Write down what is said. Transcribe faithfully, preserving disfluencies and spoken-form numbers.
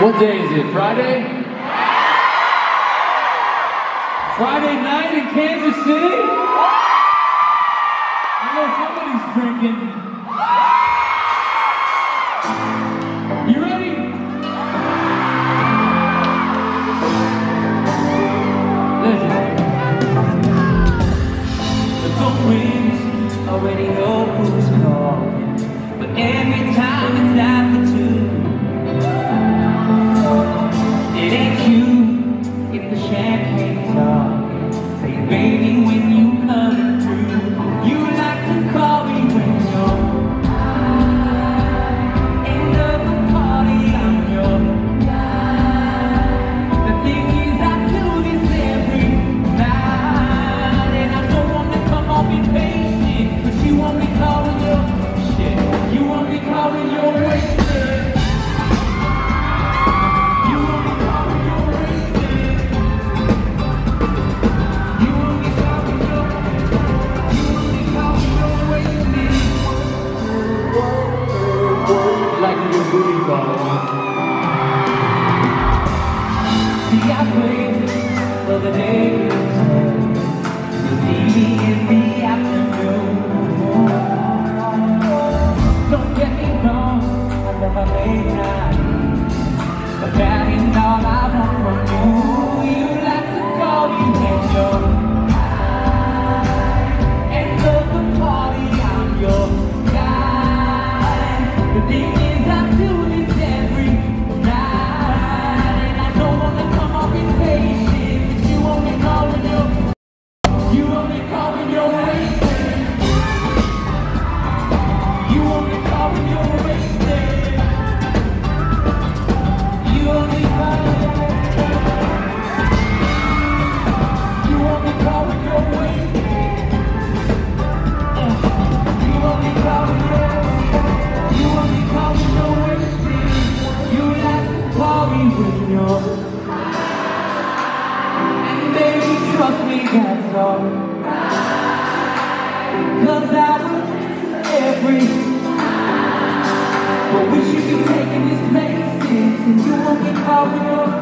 What day is it? Friday? Friday night in Kansas City? I know somebody's drinking. You ready? Listen. The phone rings, already know who's calling, but every time it's after two. It ain't you, it's the champagne talking. Say, baby, when you coming through, you like to call me when you're high. End of the party, I'm your guy. The thing is, I do this every night, and I don't want to come off impatient, but you want me calling your shit. You want me calling your wasted. See, I pray for the days you'll see me in the afternoon. Don't get me wrong, I never late night, but that ain't all I want from you. You like to call me when you're high. End of the party, I'm your guy. The thing is, I do this every night, and I don't want to come off impatient, but you only call when you're, you only call when you're wasted. You only call when you're wasted. You only call, you only call when you're wasted. You only call when you're, you only call when you're wasted. You like to call me when you're, and baby, trust me, that's all. Cause I will every, but we should be taking these places, and you won't get caught when you're